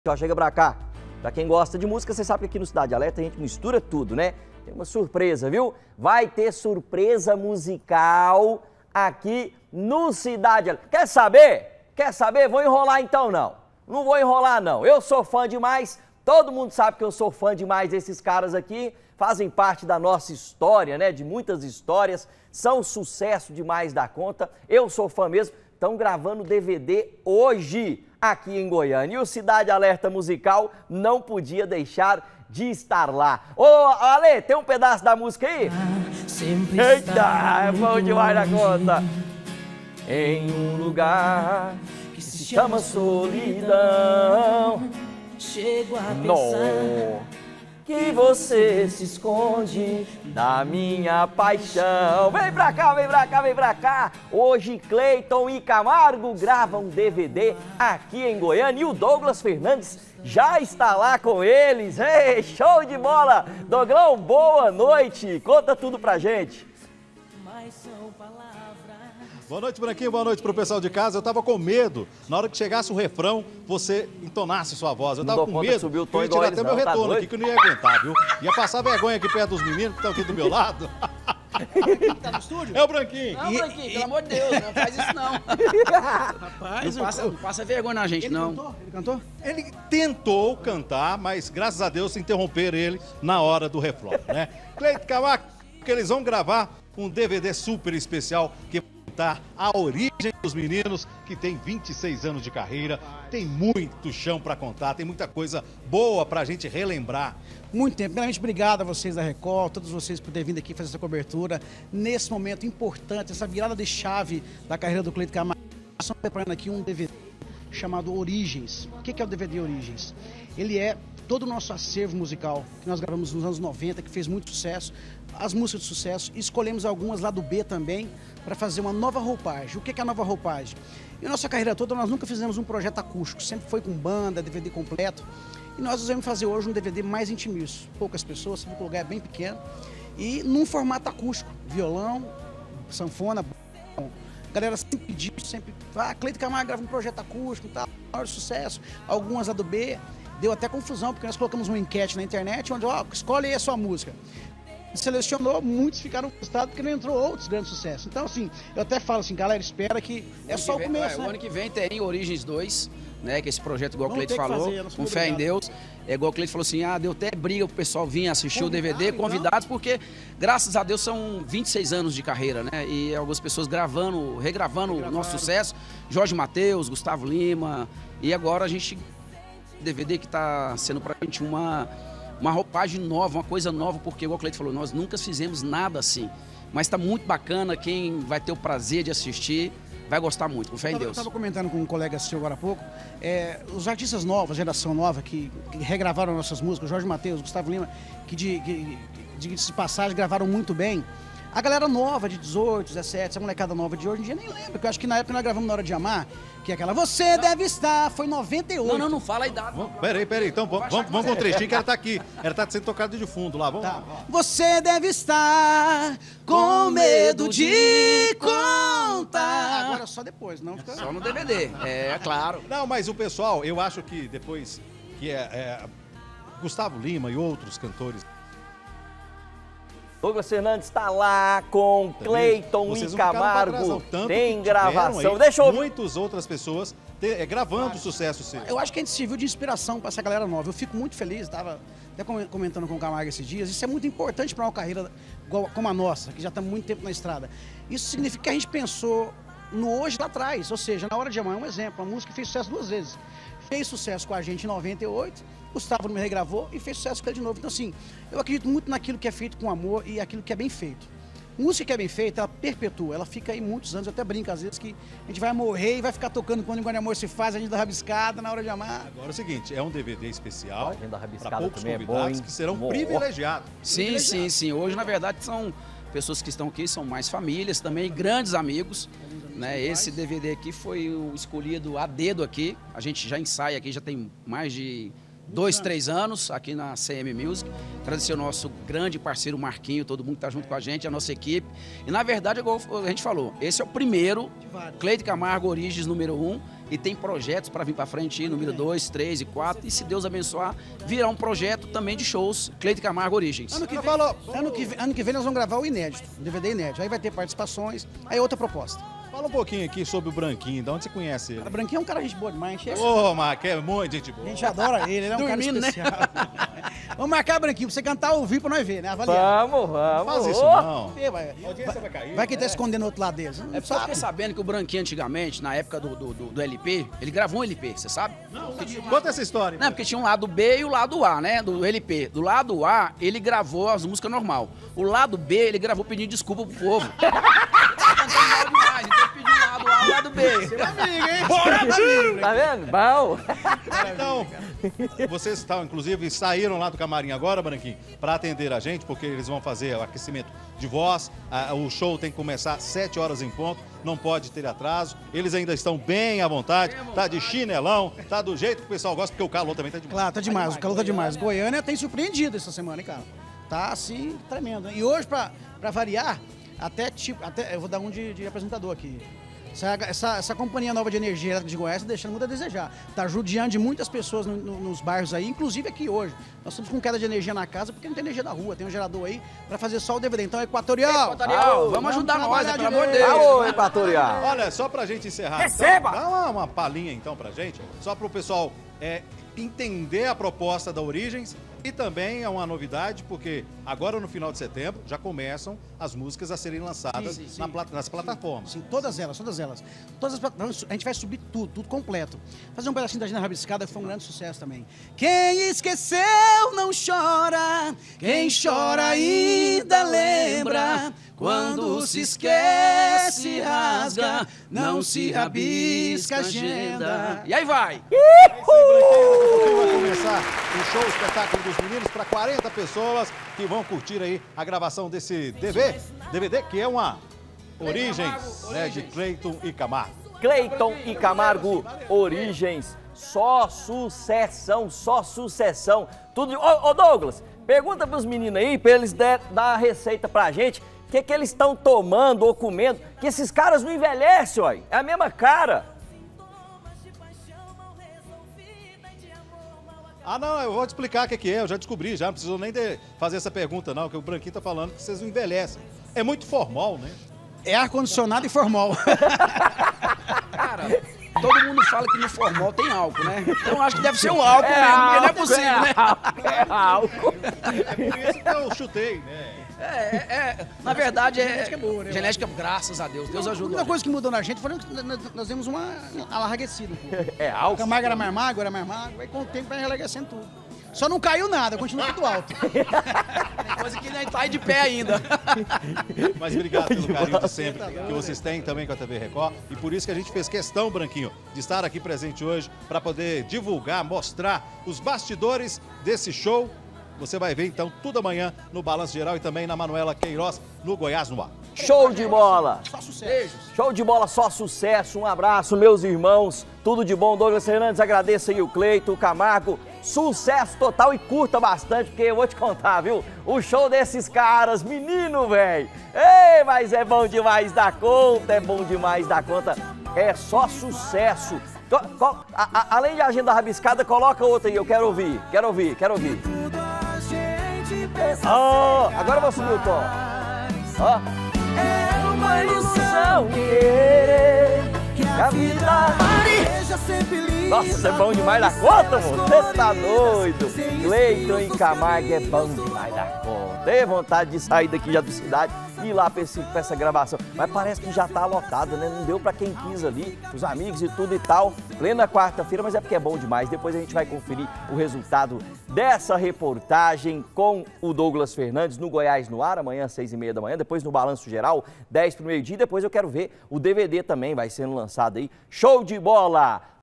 Ó, chega pra cá. Pra quem gosta de música, você sabe que aqui no Cidade Alerta a gente mistura tudo, né? Tem uma surpresa, viu? Vai ter surpresa musical aqui no Cidade Alerta. Quer saber? Quer saber? Vou enrolar então não. Não vou enrolar não. Eu sou fã demais. Todo mundo sabe que eu sou fã demais desses caras aqui. Fazem parte da nossa história, né? De muitas histórias. São sucesso demais da conta. Eu sou fã mesmo. Estão gravando DVD hoje aqui em Goiânia. E o Cidade Alerta Musical não podia deixar de estar lá. Ô, Ale, tem um pedaço da música aí? Eita, é bom demais da conta. Em um lugar que se chama solidão, chego a pensar que você se esconde da minha paixão. Vem pra cá, vem pra cá, vem pra cá. Hoje Cleiton e Camargo gravam DVD aqui em Goiânia e o Douglas Fernandes já está lá com eles. Ei, show de bola! Doglão, boa noite. Conta tudo pra gente. mas são palavras. Boa noite, Branquinho. Boa noite pro pessoal de casa. Eu tava com medo, na hora que chegasse o refrão, você entonasse sua voz. Eu tava com medo, subir o tom eu ia igual tirar eles até meu não, tá retorno doido? aqui, que eu não ia aguentar, viu? Ia passar vergonha aqui perto dos meninos que estão aqui do meu lado. Tá no estúdio? É o Branquinho. Não, Branquinho, pelo amor de Deus, não faz isso não. Rapaz, Não passa vergonha na gente, ele não. cantou? Ele cantou? Ele tentou cantar, mas graças a Deus interromperam ele na hora do refrão, né? Cleiton Camargo, que eles vão gravar um DVD super especial que vai contar a origem dos meninos, que tem 26 anos de carreira, tem muito chão pra contar, tem muita coisa boa pra gente relembrar. Muito tempo. Primeiramente, obrigado a vocês da Record, todos vocês por terem vindo aqui fazer essa cobertura nesse momento importante, essa virada de chave da carreira do Cleiton Camargo. Nós estamos preparando aqui um DVD chamado Origens. O que é o DVD Origens? Ele é todo o nosso acervo musical que nós gravamos nos anos 90, que fez muito sucesso, as músicas de sucesso, e escolhemos algumas lá do B também para fazer uma nova roupagem. O que é a nova roupagem? E a nossa carreira toda nós nunca fizemos um projeto acústico, sempre foi com banda, DVD completo, e nós resolvemos fazer hoje um DVD mais intimista, poucas pessoas, o lugar é bem pequeno, e num formato acústico, violão, sanfona, bom. A galera sempre pediu, sempre, Cleiton Camargo grava um projeto acústico e tal, maior sucesso, algumas lá do B. Deu até confusão, porque nós colocamos uma enquete na internet, onde, escolhe aí a sua música. Selecionou, muitos ficaram frustrados porque não entrou outros grandes sucessos. Então, assim, eu até falo assim, galera, espera que é só o começo, né? O ano que vem tem Origens 2, né? Que é esse projeto, igual o Vamos Cleiton ter que falou, fazer, nós com somos fé em obrigados. Deus. É igual o Cleiton falou assim, deu até briga pro pessoal vir assistir o DVD, então? convidados, porque, graças a Deus, são 26 anos de carreira, né? E algumas pessoas regravando o nosso sucesso. Jorge Mateus, Gustavo Lima, e agora a gente... DVD que está sendo pra gente uma roupagem nova, uma coisa nova, porque, igual o Cleiton falou, nós nunca fizemos nada assim. Mas está muito bacana, quem vai ter o prazer de assistir vai gostar muito, com fé em Eu Deus. estava comentando com um colega seu agora há pouco, os artistas novos, geração nova, que regravaram nossas músicas, Jorge Mateus, Gustavo Lima, que diga-se de passagem, gravaram muito bem. A galera nova, de 18, 17, essa molecada nova de hoje em dia, nem lembra, porque eu acho que na época nós gravamos Na Hora de Amar, que é aquela Você Deve Estar, foi 98. Não fala a idade. não. Peraí, então vamos com um trechinho que ela tá aqui. Ela tá sendo tocada de fundo lá, vamos lá. Você deve estar com medo de contar. Agora só depois, não fica... Só no DVD, é claro. Não, mas o pessoal, eu acho que depois que Gustavo Lima e outros cantores... Douglas Fernandes está lá com Cleiton Vocês e não ficaram pra trás, Camargo. não. Tanto Tem que gravação. tiveram aí Deixa eu ouvir. muitas outras pessoas gravando sucesso seu. Eu acho que a gente serviu de inspiração para essa galera nova. Eu fico muito feliz, estava até comentando com o Camargo esses dias. Isso é muito importante para uma carreira como a nossa, que já está muito tempo na estrada. Isso significa que a gente pensou no hoje lá atrás, ou seja, Na Hora de Amar é um exemplo. A música fez sucesso 2 vezes. Fez sucesso com a gente em 98, Gustavo me regravou e fez sucesso com ele de novo. Então, assim, eu acredito muito naquilo que é feito com amor e aquilo que é bem feito. Música que é bem feita, ela perpetua, ela fica aí muitos anos. Eu até brinco às vezes que a gente vai morrer e vai ficar tocando quando o amor se faz, a gente dá rabiscada Na Hora de Amar. Agora é o seguinte, é um DVD especial A agenda rabiscada para poucos também é bom, convidados hein? que serão Bom. privilegiados. Sim. Hoje, na verdade, são pessoas que estão aqui, são mais famílias também, grandes amigos. Né? Esse DVD aqui foi o escolhido a dedo aqui. A gente já ensaia aqui, já tem mais de 2, 3 anos aqui na CM Music. Agradecer o nosso grande parceiro Marquinho, todo mundo que está junto com a gente, a nossa equipe. E na verdade, igual a gente falou, esse é o primeiro Cleiton Camargo Origens número 1. e tem projetos para vir para frente, número 2, 3 e 4, e se Deus abençoar, virá um projeto também de shows, Cleiton Camargo Origens. Ano que vem nós vamos gravar o inédito, o DVD inédito. Aí vai ter participações, aí outra proposta. Fala um pouquinho aqui sobre o Branquinho, de onde você conhece ele? O Branquinho é um cara gente boa demais. Ô, Marca, é muito gente boa. A gente adora ele é um Dormindo, cara especial. Vamos marcar, Branquinho, pra você cantar ao vivo pra nós ver, né? Avaliar. Vamos. Faz isso não. Vai, A audiência vai cair. vai que tá escondendo o outro lado deles. É porque eu fiquei sabendo que o Branquinho antigamente, na época do LP, ele gravou um LP, você sabe? Conta essa história. Não, porque tinha um lado B e o lado A, né, do LP. Do lado A, ele gravou as músicas normal. O lado B, ele gravou pedindo desculpa pro povo. Cantando mal demais, então ele pediu o lado A e o lado B. Amigo, hein? Tá vendo? Bom. Então, vocês estão, inclusive, saíram lá do camarim agora, Branquinho, para atender a gente, porque eles vão fazer o aquecimento de voz. O show tem que começar às 7 horas em ponto, não pode ter atraso. Eles ainda estão bem à vontade, tá de chinelão, tá do jeito que o pessoal gosta, porque o calor também tá demais. Claro, tá demais, o calor tá demais. Goiânia tem surpreendido essa semana, hein, cara? Tá assim, tremendo. E hoje, pra variar, até eu vou dar um de apresentador aqui. Essa companhia nova de energia elétrica de Goiás tá deixando muito a desejar. Tá judiando de muitas pessoas nos bairros aí, inclusive aqui hoje. Nós estamos com queda de energia na casa porque não tem energia da rua, tem um gerador aí para fazer só o DVD. Então, Equatorial! Vamos ajudar nós, pelo amor de Deus. Alô, Equatorial. Olha, só pra gente encerrar. Receba! Então, dá uma palhinha então pra gente, só pro pessoal entender a proposta da Origens. E também é uma novidade, porque agora no final de setembro já começam as músicas a serem lançadas nas plataformas. Sim, todas elas. Todas as plataformas, a gente vai subir tudo completo. Fazer um pedacinho da Gina Rabiscada, que foi um grande sucesso também. Quem esqueceu não chora, quem chora ainda lembra. Quando se esquece, rasga, não se rabisca a agenda. E aí vai! Vai começar o show, o espetáculo dos meninos para 40 pessoas que vão curtir aí a gravação desse DVD, que é uma Origens, né, de Cleiton e Camargo. Cleiton e Camargo Origens. Só sucessão. Tudo. Ô Douglas, pergunta pros meninos aí, pra eles dar a receita pra gente. O que eles estão tomando ou comendo? Que esses caras não envelhecem, ó. É a mesma cara. Ah, não, eu vou te explicar o que é, eu já descobri, já não precisou nem fazer essa pergunta não, que o Branquinho tá falando que vocês não envelhecem. É muito formal, né? É ar-condicionado e formal. Cara, todo mundo fala que no formal tem álcool, né? Então eu acho que deve ser o álcool mesmo, porque não é possível, né? É álcool. É por isso que eu chutei, né? Na verdade, Genética é boa, né? Genética, graças a Deus, Deus A ajuda. única coisa que mudou na gente foi que nós demos uma alarguecida um pouco. É O álcool. Camargo era mais magro, aí com o tempo vai enlarguecendo tudo. Só não caiu nada, continua tudo alto. Tem coisa que nem tá aí de pé ainda. Mas obrigado pelo carinho de sempre que vocês têm também com a TV Record. E por isso que a gente fez questão, Branquinho, de estar aqui presente hoje para poder divulgar, mostrar os bastidores desse show. Você vai ver então tudo amanhã no Balanço Geral e também na Manuela Queiroz, no Goiás no Ar. Show de bola. Só sucesso. Show de bola, só sucesso. Um abraço, meus irmãos. Tudo de bom. Douglas Fernandes, agradeço aí o Cleiton, o Camargo. Sucesso total e curta bastante, porque eu vou te contar, viu? O show desses caras, menino, velho. Ei, mas é bom demais da conta, É só sucesso. Além de agenda rabiscada, coloca outra aí, eu quero ouvir. Agora eu vou subir o tom. É uma ilusão querer que a vida seja sempre linda. Nossa, é bom demais da conta, mano. Você tá doido. Cleiton e Camargo é bom demais da conta. Tenho vontade de sair daqui já da cidade e ir lá pra essa gravação. Mas parece que já tá lotado, né? Não deu pra quem quis ali, os amigos e tudo e tal. Plena quarta-feira, mas é porque é bom demais. Depois a gente vai conferir o resultado dessa reportagem com o Douglas Fernandes no Goiás no Ar, amanhã às 6h30 da manhã. Depois no Balanço Geral, 10 pro meio-dia. Depois eu quero ver o DVD também, vai sendo lançado aí. Show de bola!